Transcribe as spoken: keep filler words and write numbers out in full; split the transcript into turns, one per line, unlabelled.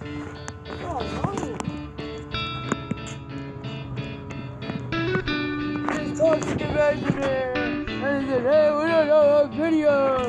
Oh no. Just talking to the resident. And he said, hey, we don't know what video.